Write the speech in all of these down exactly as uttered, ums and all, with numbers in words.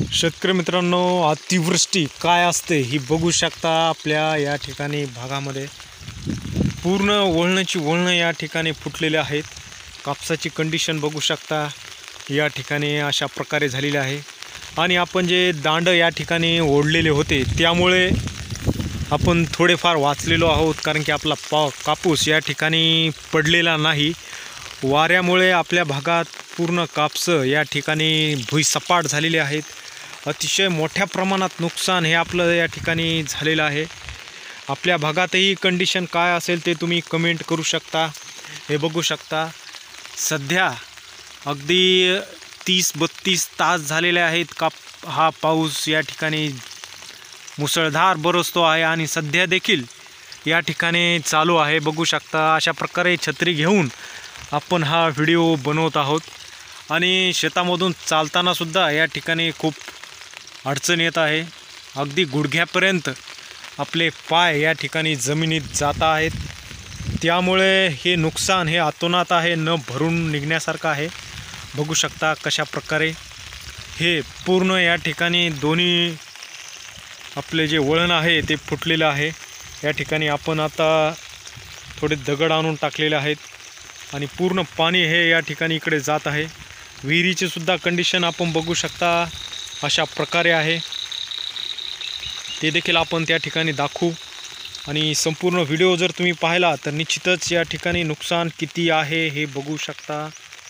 शेतकरी मित्रांनो, अतिवृष्टी काय असते ही बघू शकता. आपल्या या ठिकाणी भागामध्ये पूर्ण वळणाची वळणं या ठिकाणी फुटलेले आहेत. कापसाची कंडिशन बघू शकता या ठिकाणी अशा प्रकारे झालेली आहे. आणि आपण जे दांड या ठिकाणी ओढलेले होते त्यामुळे आपण थोडेफार वाचलेलो आहोत, कारण की आपला पा कापूस या ठिकाणी पडलेला नाही. वाऱ्यामुळे आपल्या भागात पूर्ण कापसं या ठिकाणी भुईसपाट झालेले आहेत. अतिशय मोठ्या प्रमाणात नुकसान हे आपलं या ठिकाणी झालेलं आहे. आपल्या भागातही कंडिशन काय असेल ते तुम्ही कमेंट करू शकता. हे बघू शकता, सध्या अगदी तीस बत्तीस तास झालेले आहेत का हा पाऊस या ठिकाणी मुसळधार बरसतो आहे आणि सध्या देखील या ठिकाणी चालू आहे. बघू शकता, अशा प्रकारे छत्री घेऊन आपण हा व्हिडिओ बनवत आहोत. आणि शेतामधून चालताना सुद्धा या ठिकाणी खूप अडचण येत आहे. अगदी गुडघ्यापर्यंत आपले पाय या ठिकाणी जमिनीत जात आहेत. त्यामुळे हे नुकसान हे अतोनात आहे, न भरून निघण्यासारखं आहे. बघू शकता कशा प्रकारे हे पूर्ण या ठिकाणी दोन्ही आपले जे वळण आहे ते फुटलेलं आहे. या ठिकाणी आपण आता थोडे दगड आणून टाकलेले आहेत आणि पूर्ण पाणी हे या ठिकाणी इकडे जात आहे. विहिरीची सुद्धा कंडिशन आपण बघू शकता अशा प्रकारे आहे. ते देखील आपण त्या ठिकाणी दाखवू. आणि संपूर्ण व्हिडिओ जर तुम्ही पाहिला तर निश्चितच या ठिकाणी नुकसान किती आहे हे बघू शकता.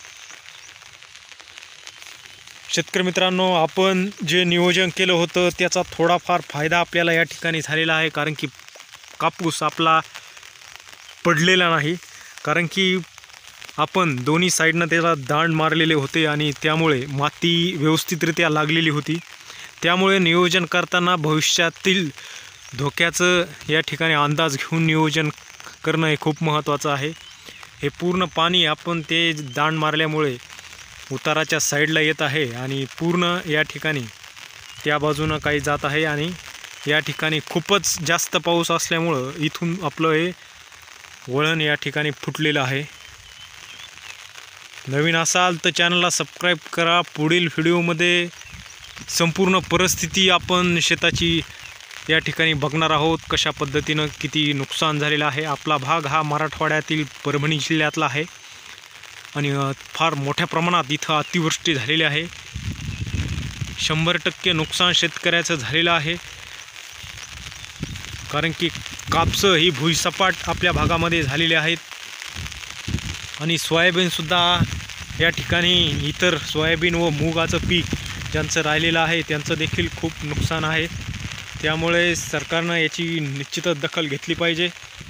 शेतकरी मित्रांनो, आपण जे नियोजन केलं होतं त्याचा थोडाफार फायदा आपल्याला या ठिकाणी झालेला आहे, कारण की कापूस आपला पडलेला नाही. कारण की आपण दोन्ही साईडनं त्याला दांड मारलेले होते आणि त्यामुळे माती व्यवस्थितरित्या लागलेली होती. त्यामुळे नियोजन करताना भविष्यातील धोक्याचं या ठिकाणी अंदाज घेऊन नियोजन करणं हे खूप महत्त्वाचं आहे. हे पूर्ण पाणी आपण ते दांड मारल्यामुळे उताराच्या साईडला येत आहे आणि पूर्ण या ठिकाणी त्या बाजूनं काही जात आहे. आणि या ठिकाणी खूपच जास्त पाऊस असल्यामुळं इथून आपलं हे वळण या ठिकाणी फुटलेलं आहे. नवीन असाल तर चॅनलला सबस्क्राईब करा. पुढील व्हिडिओमध्ये संपूर्ण परिस्थिती आपण शेताची या ठिकाणी बघणार आहोत, कशा पद्धतीनं किती नुकसान झालेलं आहे. आपला भाग हा मराठवाड्यातील परभणी जिल्ह्यातला आहे आणि फार मोठ्या प्रमाणात इथं अतिवृष्टी झालेली आहे. शंभर टक्के नुकसान शेतकऱ्याचं झालेलं आहे, कारण की कापसं ही भुईसपाट आपल्या भागामध्ये झालेली आहेत. आणि सोयाबीनसुद्धा या ठिकाणी इतर सोयाबीन व मुगाचं पीक ज्यांचं राहिलेलं आहे त्यांचं देखील खूप नुकसान आहे. त्यामुळे सरकारनं याची निश्चितच दखल घेतली पाहिजे.